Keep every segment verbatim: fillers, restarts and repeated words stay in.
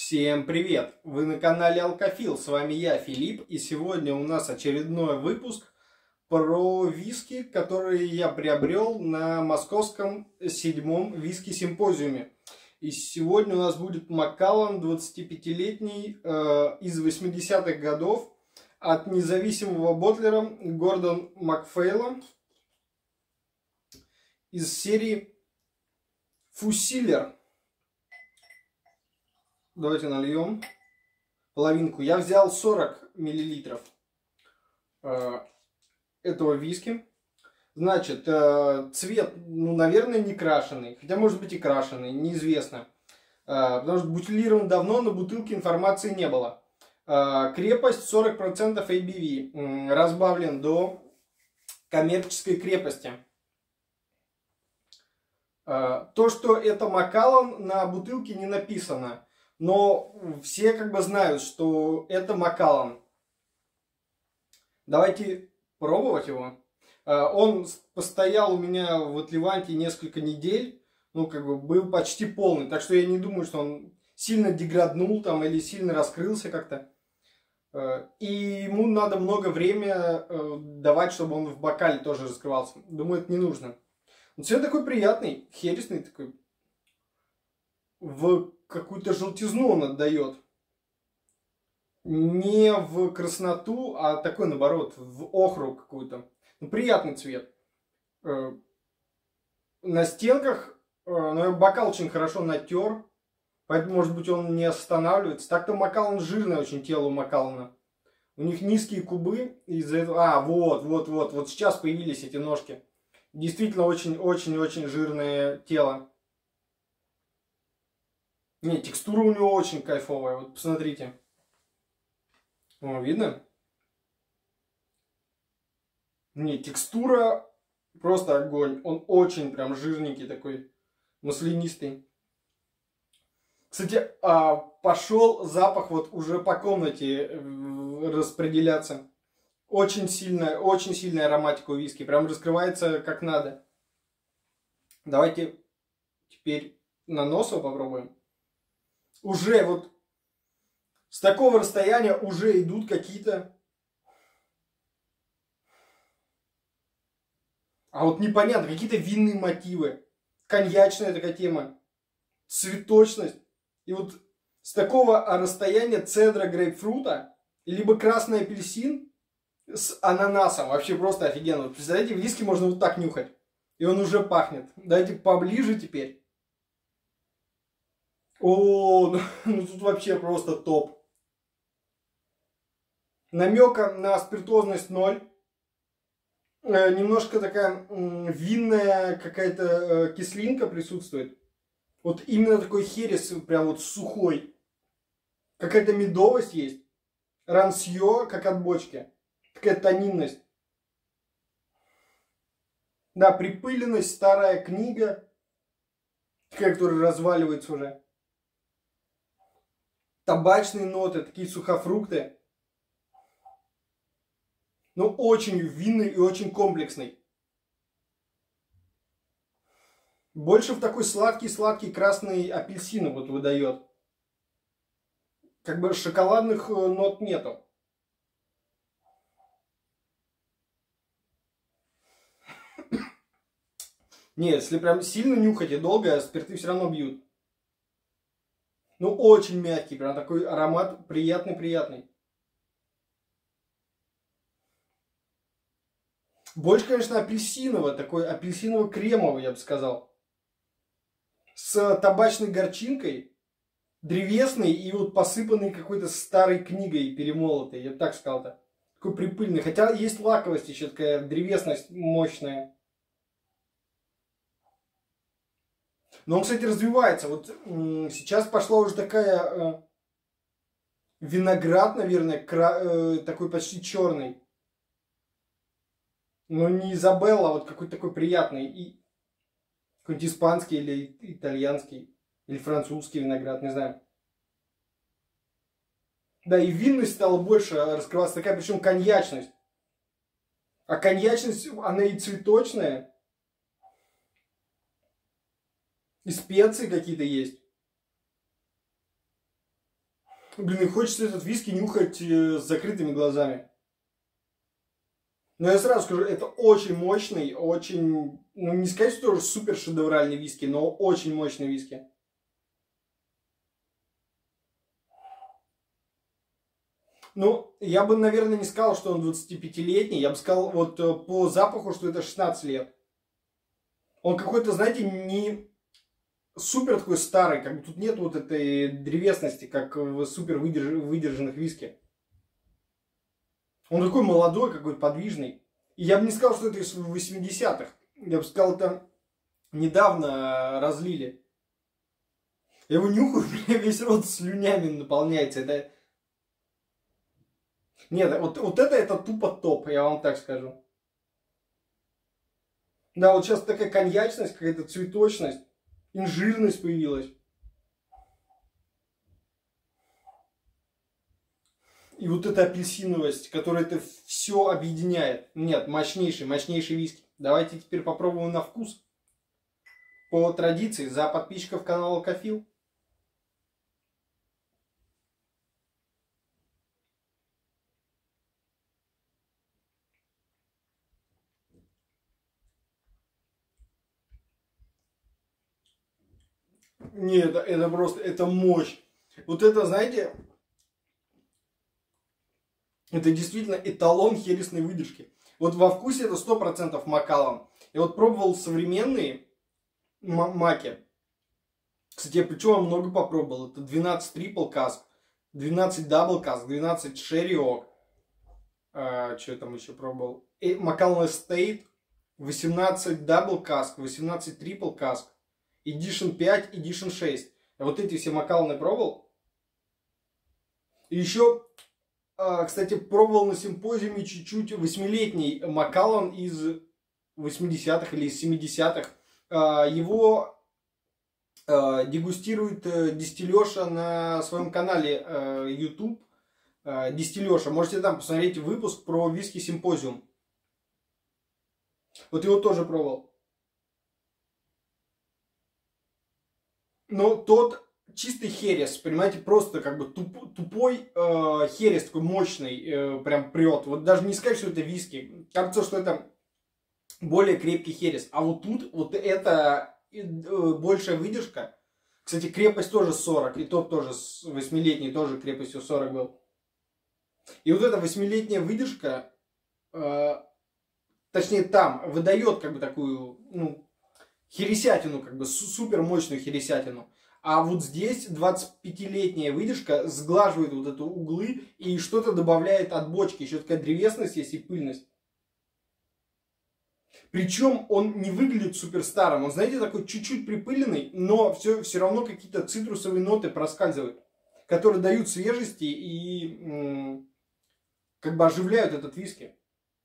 Всем привет! Вы на канале Алкофил, с вами я, Филипп, и сегодня у нас очередной выпуск про виски, которые я приобрел на московском седьмом виски-симпозиуме. И сегодня у нас будет Макаллан двадцатипятилетний э, из восьмидесятых годов от независимого ботлера Гордон Макфейла из серии Фусилер. Давайте нальем половинку. Я взял сорок миллилитров э, этого виски. Значит, э, цвет, ну, наверное, не крашеный. Хотя, может быть, и крашеный, неизвестно. Э, потому что бутилирован давно, на бутылке информации не было. Э, крепость сорок процентов эй би ви. Э, разбавлен до коммерческой крепости. Э, то, что это Макаллан, на бутылке не написано. Но все как бы знают, что это Макаллан. Давайте пробовать его. Он постоял у меня в отливанте несколько недель. Ну, как бы был почти полный. Так что я не думаю, что он сильно деграднул там или сильно раскрылся как-то. И ему надо много времени давать, чтобы он в бокале тоже раскрывался. Думаю, это не нужно. Но цвет такой приятный, хересный такой. В какую-то желтизну он отдает. Не в красноту, а такой, наоборот, в охру какую-то. Ну, приятный цвет. На стенках, ну, бокал очень хорошо натер, поэтому, может быть, он не останавливается. Так-то Макаллан жирное очень тело у Макаллана. У них низкие кубы, из-за этого... А, вот, вот, вот, вот сейчас появились эти ножки. Действительно, очень-очень-очень жирное тело. Не, текстура у него очень кайфовая. Вот посмотрите. О, видно? Не, текстура просто огонь. Он очень прям жирненький такой, маслянистый. Кстати, а, пошел запах вот уже по комнате распределяться. Очень сильная, очень сильная ароматика у виски. Прям раскрывается как надо. Давайте теперь на нос его попробуем. Уже вот с такого расстояния уже идут какие-то... А вот непонятно, какие-то винные мотивы. Коньячная такая тема. Цветочность. И вот с такого расстояния цедра грейпфрута, либо красный апельсин с ананасом. Вообще просто офигенно. Вот представляете, виски можно вот так нюхать. И он уже пахнет. Давайте поближе теперь. О, ну, ну тут вообще просто топ. Намека на спиртозность ноль. Э, немножко такая м, винная какая-то э, кислинка присутствует. Вот именно такой херес, прям вот сухой. Какая-то медовость есть. Ранье, как от бочки. Такая тонинность. Да, припыленность, старая книга, которая разваливается уже. Табачные ноты, такие сухофрукты. Но очень винный и очень комплексный. Больше в такой сладкий-сладкий красный апельсин вот выдает. Как бы шоколадных нот нету. Нет, если прям сильно нюхать и долго, спирты все равно бьют. Ну, очень мягкий, прям такой аромат приятный-приятный. Больше, конечно, апельсиново, такой апельсиново-кремовый, я бы сказал. С табачной горчинкой, древесной и вот посыпанной какой-то старой книгой перемолотой, я бы так сказал-то. Такой припыльный. Хотя есть лаковость еще, такая древесность мощная. Но он, кстати, развивается. Вот сейчас пошла уже такая э, виноград, наверное, кра, э, такой почти черный. Но не Изабелла, а вот какой-то такой приятный. И какой-нибудь испанский или итальянский, или французский виноград, не знаю. Да, и винность стала больше раскрываться, такая, причем коньячность. А коньячность, она и цветочная. И специи какие-то есть. Блин, и хочется этот виски нюхать э, с закрытыми глазами. Но я сразу скажу, это очень мощный, очень, ну не сказать, что тоже супер шедевральный виски, но очень мощный виски. Ну, я бы, наверное, не сказал, что он двадцатипятилетний, я бы сказал вот э, по запаху, что это шестнадцать лет. Он какой-то, знаете, не супер такой старый, как бы тут нет вот этой древесности, как в супер выдерж... выдержанных виски. Он такой молодой, какой-то подвижный. И я бы не сказал, что это из восьмидесятых. Я бы сказал, это недавно разлили. Я его нюхаю, весь рот слюнями наполняется. Это... Нет, вот, вот это, это тупо топ, я вам так скажу. Да, вот сейчас такая коньячность, какая-то цветочность, инжирность появилась. И вот эта апельсиновость, которая это все объединяет. Нет, мощнейший, мощнейший виски. Давайте теперь попробуем на вкус. По традиции, за подписчиков канала Кофил. Нет, это, это просто, это мощь. Вот это, знаете, это действительно эталон хересной выдержки. Вот во вкусе это сто процентов Макаллан. Я вот пробовал современные маки. Кстати, я причем много попробовал. Это двенадцать Triple Cask, двенадцать Double Cask, двенадцать Sherry Oak. А, что я там еще пробовал? Macallan Estate, восемнадцать Double Cask, восемнадцать Triple Cask, Edition пять, Edition шесть. Я вот эти все Макалланы пробовал. И еще, кстати, пробовал на симпозиуме чуть-чуть восьмилетний Макаллан из восьмидесятых или из семидесятых. Его дегустирует Дистиллеша на своем канале YouTube. Дистиллеша. Можете там посмотреть выпуск про виски симпозиум. Вот его тоже пробовал. Но тот чистый херес, понимаете, просто как бы туп, тупой э, херес, такой мощный, э, прям прет. Вот даже не сказать, что это виски. Кажется, что это более крепкий херес. А вот тут вот это э, большая выдержка. Кстати, крепость тоже сорок. И тот тоже восьмилетний, тоже крепостью сорок был. И вот эта восьмилетняя выдержка, э, точнее там, выдает как бы такую, ну, хересятину, как бы супер мощную хересятину. А вот здесь двадцатипятилетняя выдержка сглаживает вот это углы и что-то добавляет от бочки. Еще такая древесность есть и пыльность. Причем он не выглядит супер старым. Он, знаете, такой чуть-чуть припыленный, но все, все равно какие-то цитрусовые ноты проскальзывают, которые дают свежести и м- как бы оживляют этот виски.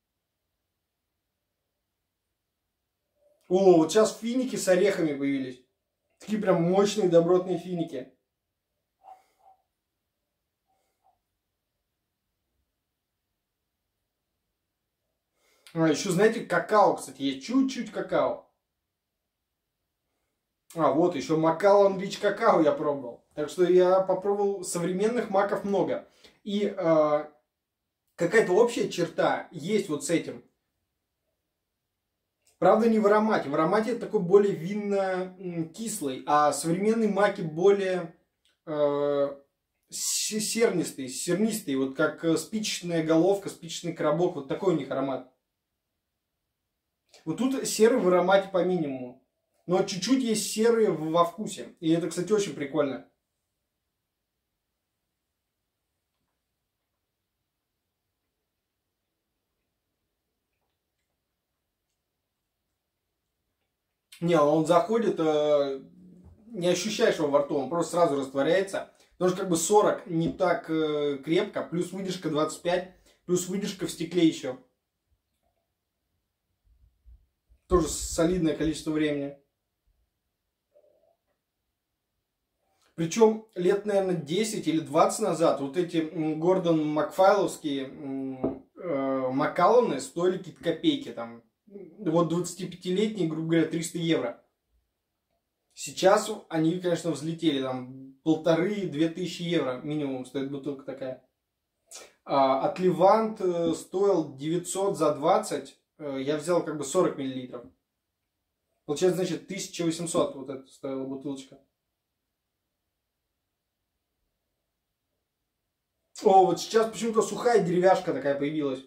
О, вот сейчас финики с орехами появились. Такие прям мощные, добротные финики. А, еще, знаете, какао, кстати, есть чуть-чуть какао. А, вот, еще Macallan Rich какао я пробовал. Так что я попробовал современных маков много. И э, какая-то общая черта есть вот с этим. Правда, не в аромате. В аромате это такой более винно-кислый, а современные маки более э, сернистые, сернистые, вот как спичечная головка, спичечный коробок, вот такой у них аромат. Вот тут серый в аромате по минимуму, но чуть-чуть есть серые во вкусе, и это, кстати, очень прикольно. Не, он заходит, э, не ощущаешь его во рту, он просто сразу растворяется. Потому что как бы сорок не так э, крепко, плюс выдержка двадцать пять, плюс выдержка в стекле еще. Тоже солидное количество времени. Причем лет, наверное, десять или двадцать назад вот эти Гордон Макфайловские э, Макалланы стоили какие-то копейки там. Вот двадцатипятилетний, грубо говоря, триста евро. Сейчас они, конечно, взлетели. Там полторы-две тысячи евро минимум стоит бутылка такая. А, от Левант стоил девятьсот за двадцать. Я взял как бы сорок миллилитров. Получается, значит, тысяча восемьсот вот это стоила бутылочка. О, вот сейчас почему-то сухая деревяшка такая появилась.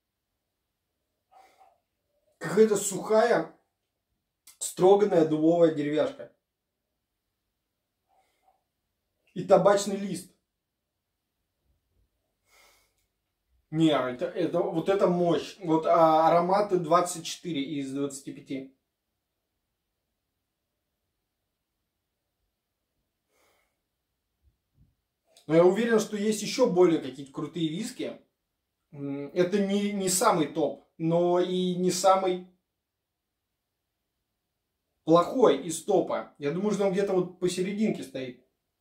Какая-то сухая, строганная дубовая деревяшка. И табачный лист. Не, это, это, вот это мощь. Вот а, ароматы двадцать четыре из двадцати пяти. Но я уверен, что есть еще более какие-то крутые виски. Это не, не самый топ, но и не самый плохой из топа. Я думаю, что он где-то вот посерединке стоит.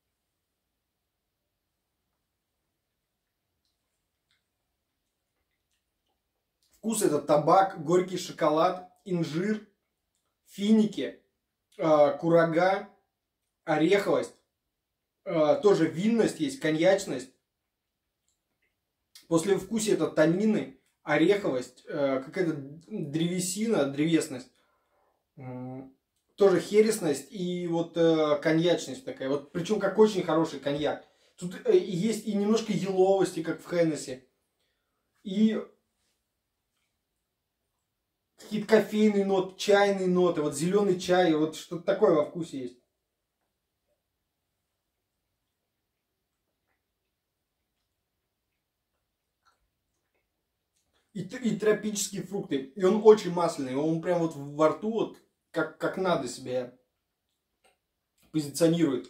Вкус — это табак, горький шоколад, инжир, финики, э, курага, ореховость. Э, тоже винность есть, коньячность. После вкуса это танины, ореховость, э, какая-то древесина, древесность. Э, тоже хересность и вот э, коньячность такая. Вот, причем как очень хороший коньяк. Тут э, есть и немножко еловости, как в Хеннесси. И какие-то кофейные ноты, чайные ноты, вот зеленый чай, вот что-то такое во вкусе есть. И, и тропические фрукты. И он очень масляный, он прям вот во рту вот как, как надо себя позиционирует.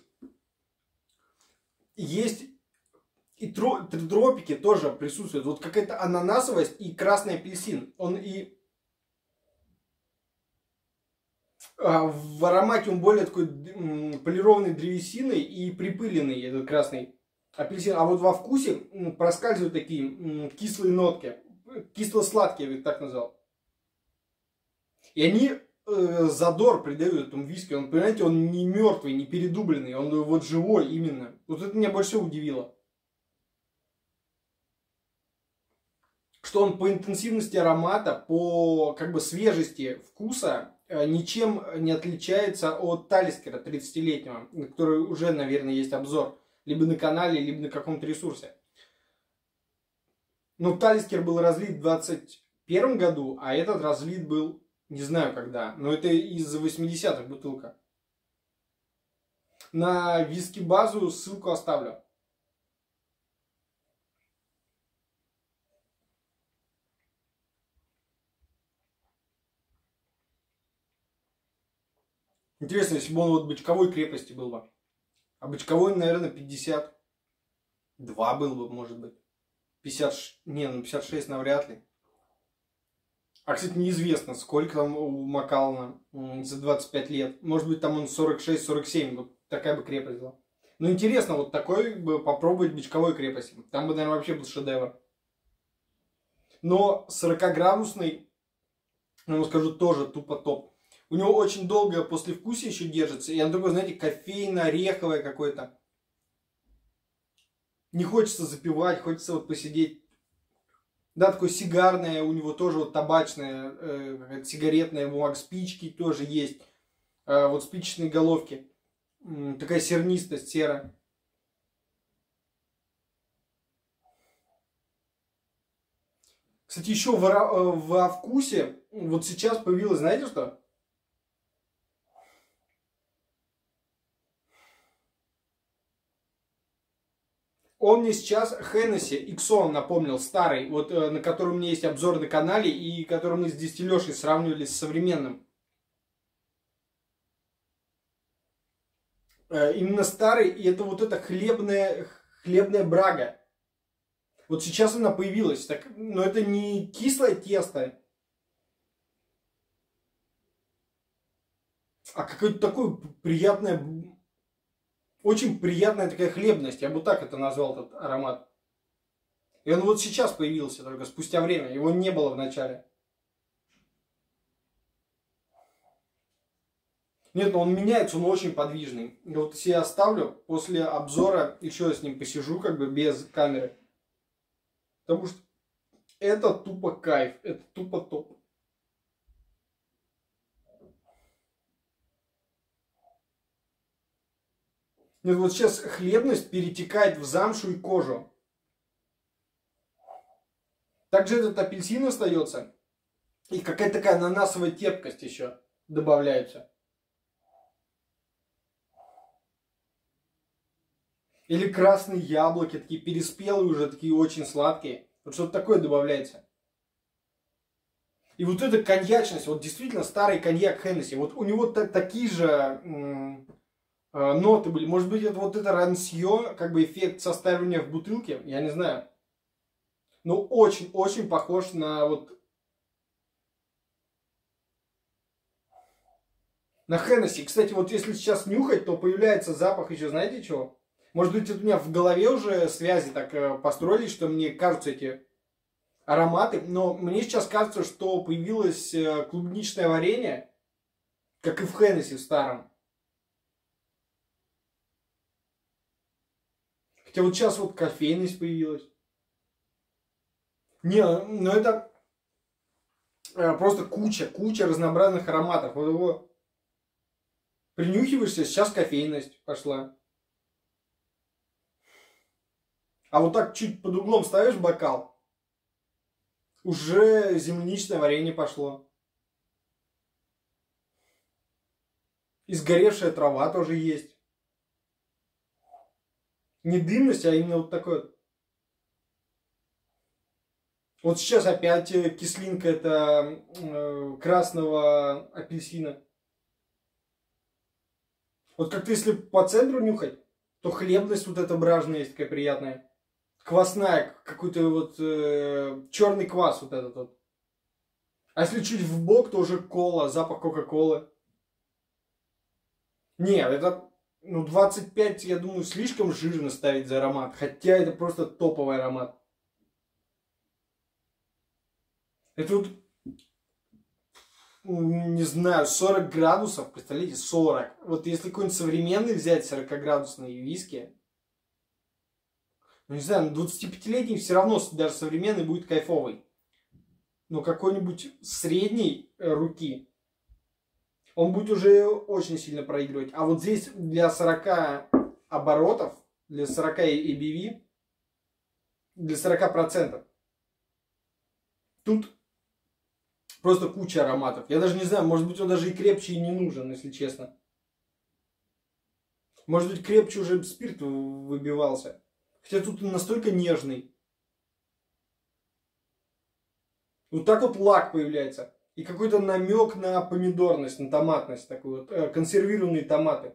Есть и тропики тоже присутствуют. Вот какая-то ананасовость и красный апельсин. Он и в аромате он более такой полированный древесиной и припыленный, этот красный апельсин. А вот во вкусе проскальзывают такие кислые нотки. Кисло-сладкие, я бы так назвал. И они э, задор придают этому виски. Он, понимаете, он не мертвый, не передубленный. Он вот живой именно. Вот это меня больше всего удивило. Что он по интенсивности аромата, по как бы свежести вкуса ничем не отличается от Талискера тридцатилетнего, на который уже, наверное, есть обзор. Либо на канале, либо на каком-то ресурсе. Но Талискер был разлит в двадцать первом году, а этот разлит был, не знаю когда, но это из восьмидесятых бутылка. На виски базу ссылку оставлю. Интересно, если бы он вот бочковой крепости был бы. А бочковой, наверное, пятьдесят два был бы, может быть. пятьдесят, не, ну пятьдесят шесть навряд ли. А, кстати, неизвестно, сколько там у Макалана за двадцать пять лет. Может быть, там он сорок шесть сорок семь. Вот такая бы крепость была. Но интересно, вот такой бы попробовать бочковой крепости. Там бы, наверное, вообще был шедевр. Но сорокаградусный, я вам скажу, тоже тупо топ. У него очень долгое послевкусие еще держится. И оно такое, знаете, кофейно-ореховое какое-то. Не хочется запивать, хочется вот посидеть. Да, такое сигарное, у него тоже вот табачное, э, сигаретная бумага, спички тоже есть. Э, вот спичечные головки. Э, такая сернистость, сера. Кстати, еще во, во вкусе, вот сейчас появилось, знаете что? Он мне сейчас Хеннесси Иксон напомнил, старый, вот э, на котором у меня есть обзор на канале, и который мы с Дистиллёшей сравнивали с современным. Э, именно старый, и это вот эта хлебная, хлебная брага. Вот сейчас она появилась, так, но это не кислое тесто, а какое-то такое приятное... Очень приятная такая хлебность, я бы так это назвал, этот аромат. И он вот сейчас появился, только спустя время, его не было в начале. Нет, но он меняется, он очень подвижный. Я вот себе оставлю, после обзора еще с ним посижу, как бы без камеры. Потому что это тупо кайф, это тупо топ. Нет, вот сейчас хлебность перетекает в замшу и кожу. Также этот апельсин остается. И какая-то такая ананасовая терпкость еще добавляется. Или красные яблоки, такие переспелые уже, такие очень сладкие. Вот что-то такое добавляется. И вот эта коньячность, вот действительно старый коньяк Хеннесси, вот у него так, такие же м, э, ноты были. Может быть, это вот это ранье, как бы эффект составления в бутылке, я не знаю. Но очень-очень похож на вот на Хеннесси. Кстати, вот если сейчас нюхать, то появляется запах еще, знаете чего? Может быть, это у меня в голове уже связи так э, построились, что мне кажутся эти ароматы. Но мне сейчас кажется, что появилось э, клубничное варенье, как и в Хеннесси в старом. Хотя вот сейчас вот кофейность появилась. Не, ну это э, просто куча, куча разнообразных ароматов. Вот его принюхиваешься, сейчас кофейность пошла. А вот так чуть под углом ставишь бокал, уже земляничное варенье пошло. И сгоревшая трава тоже есть. Не дымность, а именно вот такой вот. Вот сейчас опять кислинка это э, красного апельсина. Вот как-то если по центру нюхать, то хлебность вот эта бражная есть такая приятная. Квасная, какой-то вот э, черный квас вот этот вот. А если чуть в бок, то уже кола, запах кока-колы. Нет, это ну, двадцать пять, я думаю, слишком жирно ставить за аромат. Хотя это просто топовый аромат. Это вот, не знаю, сорок градусов, представляете, сорок. Вот если какой-нибудь современный взять сорокаградусные виски, ну, не знаю, двадцатипятилетний все равно даже современный будет кайфовый. Но какой-нибудь средней руки, он будет уже очень сильно проигрывать. А вот здесь для сорока оборотов, для сорока эй би ви, для сорока процентов, тут просто куча ароматов. Я даже не знаю, может быть он даже и крепче и не нужен, если честно. Может быть крепче уже спирт выбивался. Хотя тут он настолько нежный. Вот так вот лак появляется. И какой-то намек на помидорность, на томатность. Такой вот, э, консервированные томаты.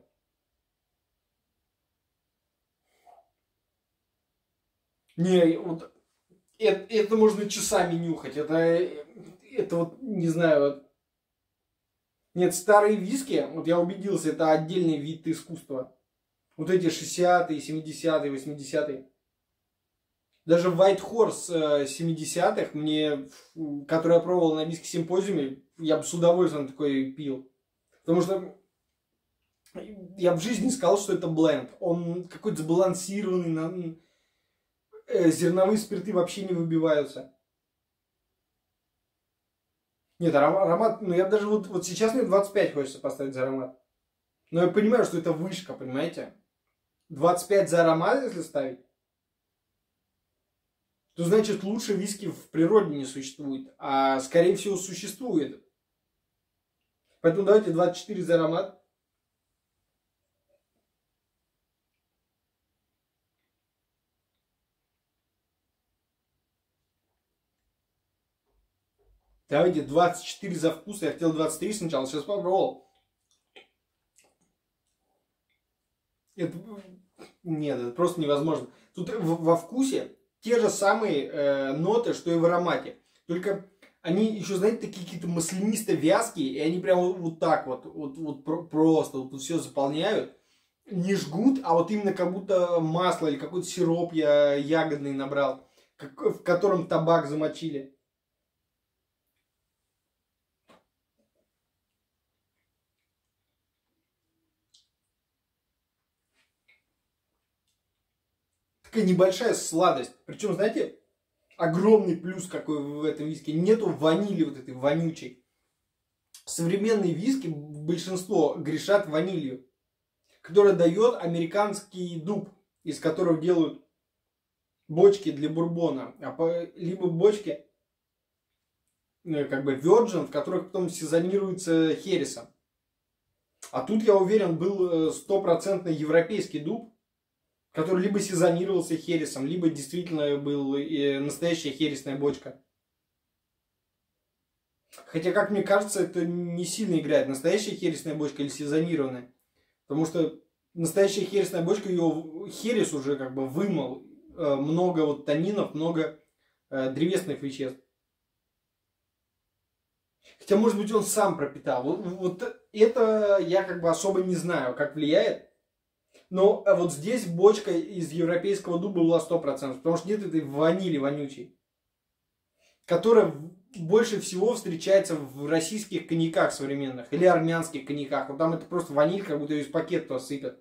Не, вот это, это можно часами нюхать. Это, это вот, не знаю, вот. Нет, старые виски, вот я убедился, это отдельный вид искусства. Вот эти шестидесятые, семидесятые, восьмидесятые. Даже White Horse семидесятых, мне, который я пробовал на виски симпозиуме, я бы с удовольствием такой пил. Потому что я в жизни не сказал, что это бленд. Он какой-то сбалансированный, зерновые спирты вообще не выбиваются. Нет, аромат, ну я даже вот, вот сейчас мне двадцать пять хочется поставить за аромат. Но я понимаю, что это вышка, понимаете? двадцать пять за аромат, если ставить, то значит лучше виски в природе не существует. А скорее всего существует. Поэтому давайте двадцать четыре за аромат. Давайте двадцать четыре за вкус. Я хотел двадцать три сначала, сейчас попробовал. Это... Нет, это просто невозможно. Тут во вкусе те же самые э, ноты, что и в аромате. Только они еще, знаете, такие какие-то маслянисто-вязкие. И они прям вот, вот так вот, вот, вот про просто вот все заполняют. Не жгут, а вот именно как будто масло или какой-то сироп я ягодный набрал. Как, в котором табак замочили. такая небольшая сладость. Причем, знаете, огромный плюс какой в этом виске. Нету ванили вот этой вонючей. Современные виски, большинство грешат ванилью, которая дает американский дуб, из которого делают бочки для бурбона. Либо бочки, как бы, Virgin, в которых потом сезонируется хересом. А тут, я уверен, был стопроцентный европейский дуб, который либо сезонировался хересом, либо действительно был настоящая хересная бочка. Хотя, как мне кажется, это не сильно играет, настоящая хересная бочка или сезонированная. Потому что настоящая хересная бочка, ее херес уже как бы вымыл много вот танинов, много древесных веществ. Хотя, может быть, он сам пропитал. Вот, вот это я как бы особо не знаю, как влияет. Но вот здесь бочка из европейского дуба была сто процентов. Потому что нет этой ванили вонючей. Которая больше всего встречается в российских коньяках современных. Или армянских коньяках. Вот там это просто ваниль, как будто ее из пакета сыпят.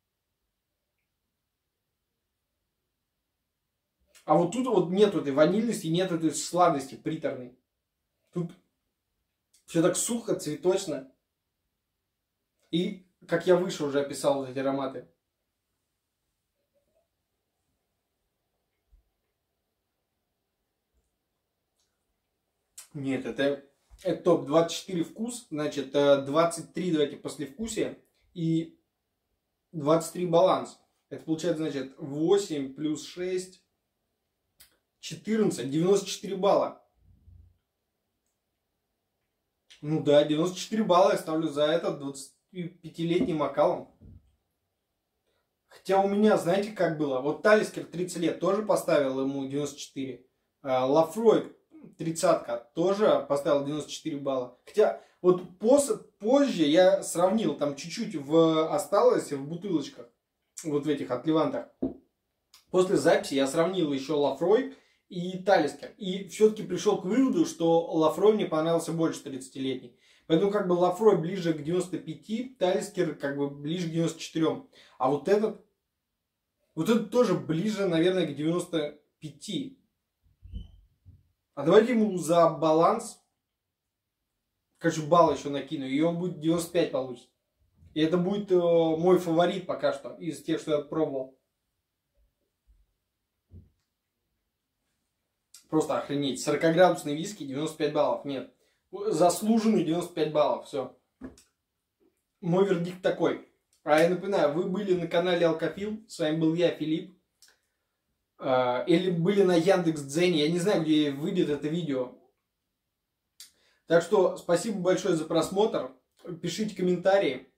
А вот тут вот нет этой ванильности, нет этой сладости приторной. Тут все так сухо, цветочно. И, как я выше уже описал вот эти ароматы. Нет, это, это топ. двадцать четыре вкус, значит, двадцать три давайте послевкусие и двадцать три баланс. Это получается, значит, восемь плюс шесть, четырнадцать, девяносто четыре балла. Ну да, девяносто четыре балла я ставлю за этот двадцатипятилетним Макаллан. Хотя у меня, знаете, как было? Вот Талискер тридцать лет тоже поставил ему девяносто четыре. Лафрой тридцатка тоже поставил девяносто четыре балла. Хотя вот пос, позже я сравнил, там чуть-чуть в, осталось в бутылочках, вот в этих от Левантах. После записи я сравнил еще Лафрой и Талискер. И все-таки пришел к выводу, что Лафрой мне понравился больше тридцатилетний. Поэтому как бы Лафрой ближе к девяноста пяти, Талискер как бы ближе к девяноста четырем. А вот этот, вот этот тоже ближе, наверное, к девяноста пяти. А давайте ему за баланс, короче, балл еще накину, и он будет девяносто пять получится. И это будет э, мой фаворит пока что из тех, что я пробовал. Просто охренеть. сорокаградусный виски, девяносто пять баллов. Нет. Заслуженный девяносто пять баллов. Все. Мой вердикт такой. А я напоминаю, вы были на канале Алкофил. С вами был я, Филипп. Или были на Яндекс.Дзене. Я не знаю, где выйдет это видео. Так что спасибо большое за просмотр. Пишите комментарии.